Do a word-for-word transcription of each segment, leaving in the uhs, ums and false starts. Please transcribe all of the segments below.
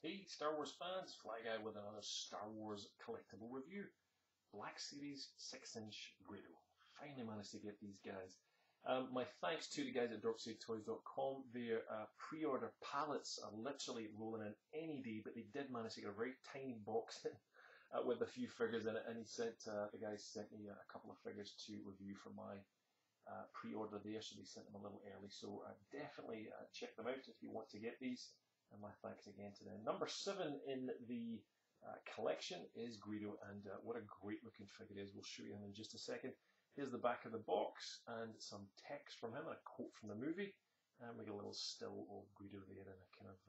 Hey Star Wars fans, Fly Guy with another Star Wars collectible review. Black Series six inch Greedo. Finally managed to get these guys. Um, my thanks to the guys at Dork Safe Toys dot com. Their uh, pre-order pallets are literally rolling in any day, but they did manage to get a very tiny box in, uh, with a few figures in it, and he sent, uh, the guys sent me a couple of figures to review for my uh, pre-order there, so they sent them a little early. So uh, definitely uh, check them out if you want to get these. And my thanks again to them. Number seven in the uh, collection is Greedo, and uh, what a great looking figure it is. We'll show you him in just a second. Here's the back of the box and some text from him, and a quote from the movie. And we get a little still of Greedo there in a kind of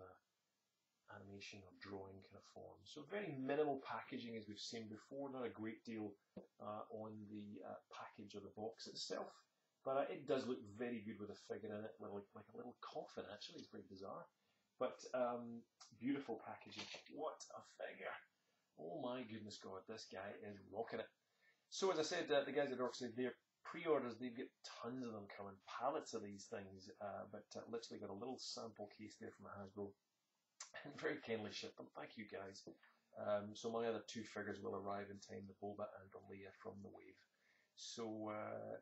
uh, animation or drawing kind of form. So very minimal packaging as we've seen before, not a great deal uh, on the uh, package or the box itself. But uh, it does look very good with a figure in it, like, like a little coffin actually. It's very bizarre. But um, beautiful packaging. What a figure. Oh my goodness God, this guy is rocking it. So as I said, uh, the guys at Dork said their pre-orders, they've got tons of them coming, pallets of these things, uh, but uh, literally got a little sample case there from Hasbro and very kindly shipped them. Thank you guys. Um, so my other two figures will arrive in time, the Boba and the Leia from the Wave. So, uh,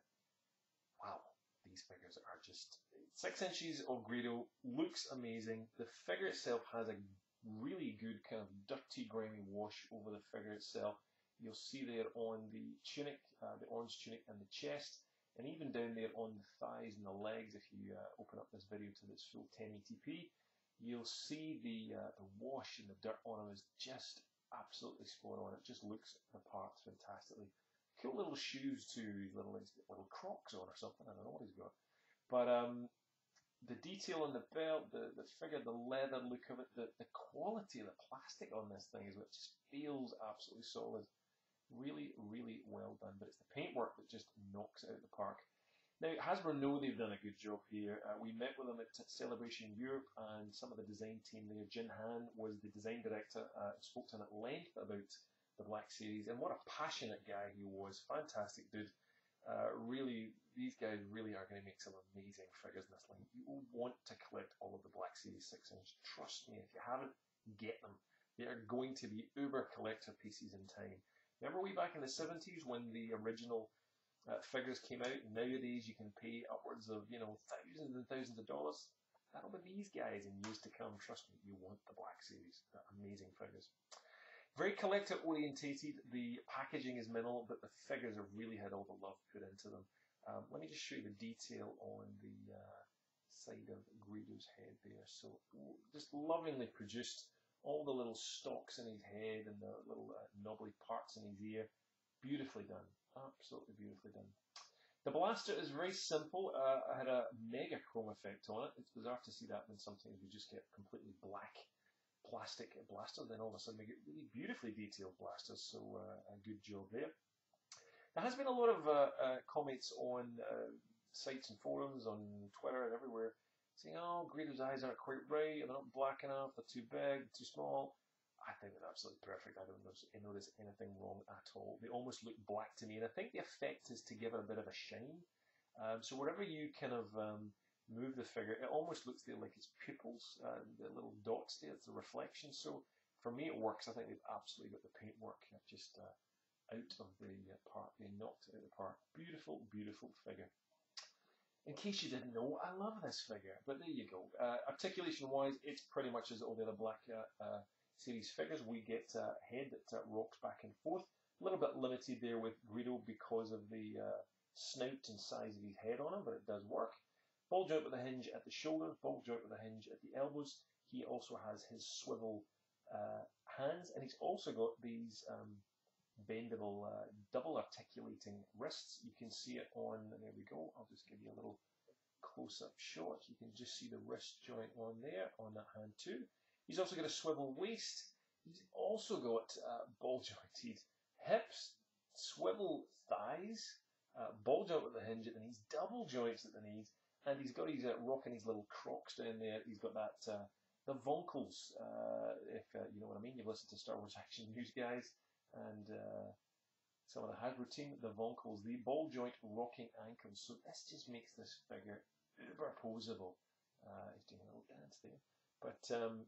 wow. These figures are just six inches of Greedo, looks amazing. The figure itself has a really good kind of dirty, grimy wash over the figure itself. You'll see there on the tunic, uh, the orange tunic and the chest, and even down there on the thighs and the legs. If you uh, open up this video to its full ten eighty p, you'll see the uh, the wash and the dirt on him is just absolutely spot on. It just looks the part fantastically. Cool little shoes too, these little, little Crocs on or something, I don't know what he's got. But um, the detail on the belt, the, the figure, the leather look of it, the, the quality of the plastic on this thing is what just feels absolutely solid. Really, really well done. But it's the paintwork that just knocks it out of the park. Now, Hasbro know they've done a good job here. Uh, we met with them at Celebration Europe, and some of the design team there, Jin Han was the design director, uh, spoke to him at length about the Black Series, and what a passionate guy he was. Fantastic dude. Uh, really, these guys really are going to make some amazing figures in this line. You will want to collect all of the Black Series six inch. Trust me, if you haven't, get them. They are going to be uber collector pieces in time. Remember way back in the seventies when the original uh, figures came out? Nowadays you can pay upwards of, you know, thousands and thousands of dollars. That'll be these guys in years to come. Trust me, you want the Black Series. They're amazing figures. Very collector orientated. The packaging is minimal, but the figures have really had all the love put into them. Um, let me just show you the detail on the uh, side of Greedo's head there. So just lovingly produced. All the little stalks in his head and the little uh, knobbly parts in his ear. Beautifully done. Absolutely beautifully done. The blaster is very simple. Uh, I had a mega chrome effect on it. It's bizarre to see that when sometimes we just get completely black plastic blaster, then all of a sudden we get really beautifully detailed blasters, so uh, a good job there. There has been a lot of uh, uh, comments on uh, sites and forums, on Twitter and everywhere, saying, oh, Greedo's eyes aren't quite right, they're not black enough, they're too big, too small. I think they're absolutely perfect. I don't notice, notice anything wrong at all. They almost look black to me, and I think the effect is to give it a bit of a shine. Um, so wherever you kind of um, move the figure, it almost looks there like its pupils, uh, the little dots there, it's a reflection. So for me it works. I think they've absolutely got the paintwork just uh, out of the uh, park. They knocked it out of the park. Beautiful, beautiful figure. In case you didn't know, I love this figure, but there you go. Uh, articulation wise, it's pretty much as all the other Black uh, uh, Series figures. We get a head that uh, rocks back and forth. A little bit limited there with Greedo because of the uh, snout and size of his head on him, but it does work. Ball joint with a hinge at the shoulders, ball joint with a hinge at the elbows. He also has his swivel uh, hands, and he's also got these um, bendable uh, double articulating wrists. You can see it on, there we go, I'll just give you a little close-up shot. You can just see the wrist joint on there, on that hand too. He's also got a swivel waist. He's also got uh, ball jointed hips, swivel thighs, uh, ball joint with a hinge at the knees, double joints at the knees, and he's got his uh, rocking his little Crocs down there. He's got that uh, the Vonkels, uh, if uh, you know what I mean. You've listened to Star Wars Action News guys and uh, some of the Hasbro team. The Vonkels, the ball joint rocking ankles. So this just makes this figure uber posable. Uh, he's doing a little dance there, but um,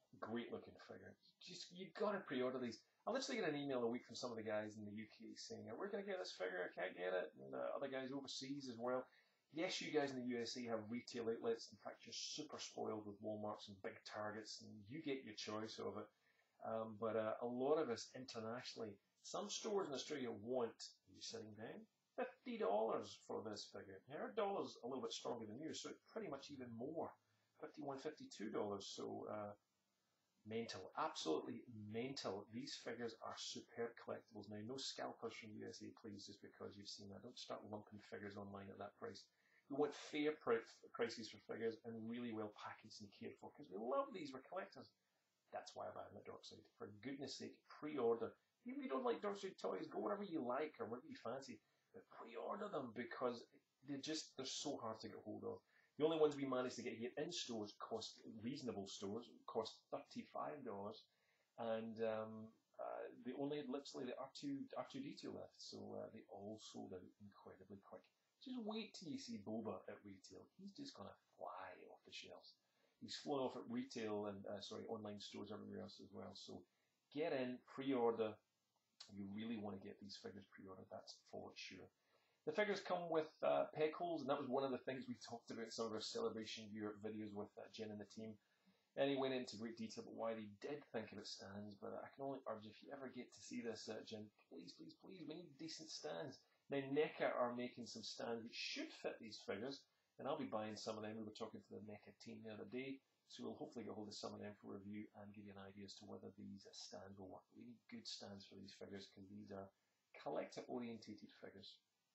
Great looking figure. Just you got to pre-order these. I literally get an email a week from some of the guys in the U K saying, "We're going to get this figure. I can't get it," and uh, other guys overseas as well. Yes, you guys in the U S A have retail outlets. In fact, you're super spoiled with Walmarts and big Targets, and you get your choice of it. Um, but uh, a lot of us internationally, some stores in Australia want you sitting down fifty dollars for this figure. Now, our dollar's a little bit stronger than yours, so it's pretty much even more, fifty-one, fifty-two dollars. So. Uh, Mental, absolutely mental. These figures are superb collectibles. Now, no scalpers from U S A, please, just because you've seen that. Don't start lumping figures online at that price. We want fair prices for figures and really well packaged and cared for because we love these. We're collectors. That's why I buy them at Dorkside. For goodness sake, pre-order. Even if you don't like Dorkside toys, go wherever you like or whatever you fancy, but pre-order them because they're just they're so hard to get hold of. The only ones we managed to get here in stores cost reasonable stores, cost thirty-five dollars, and um, uh, they only had literally the R two D two left, so uh, they all sold out incredibly quick. Just wait till you see Boba at retail. He's just going to fly off the shelves. He's flown off at retail and, uh, sorry, online stores everywhere else as well. So get in, pre-order. You really want to get these figures pre-ordered, that's for sure. The figures come with uh, peg holes, and that was one of the things we talked about in some of our Celebration Europe videos with uh, Jen and the team. And he went into great detail about why they did think about stands, but I can only urge, if you ever get to see this, uh, Jen, please, please, please, we need decent stands. Now, NECA are making some stands which should fit these figures, and I'll be buying some of them. We were talking to the NECA team the other day, so we'll hopefully get hold of some of them for review and give you an idea as to whether these uh, stands will work. We need good stands for these figures because these are collector-orientated figures.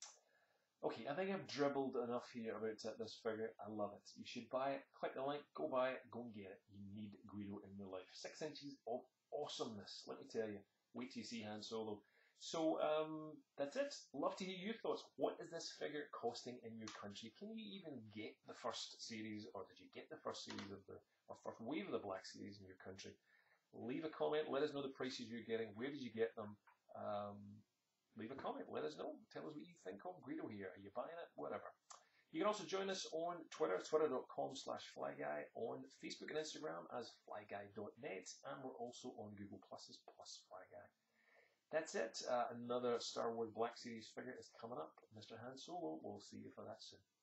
Okay, I think I've dribbled enough here about uh, this figure. I love it. You should buy it. Click the link. Go buy it. Go and get it. You need Greedo in your life. Six inches of awesomeness. Let me tell you. Wait till you see Han Solo. So um, that's it. Love to hear your thoughts. What is this figure costing in your country? Can you even get the first series, or did you get the first series of the, or first wave of the Black Series in your country? Leave a comment. Let us know the prices you're getting. Where did you get them? Um, Leave a comment, let us know, tell us what you think of Greedo here, are you buying it, whatever. You can also join us on Twitter, twitter.com slash flyguy, on Facebook and Instagram as flyguy dot net, and we're also on Google Plus as Plus Flyguy. That's it, uh, another Star Wars Black Series figure is coming up, Mister Han Solo, we'll see you for that soon.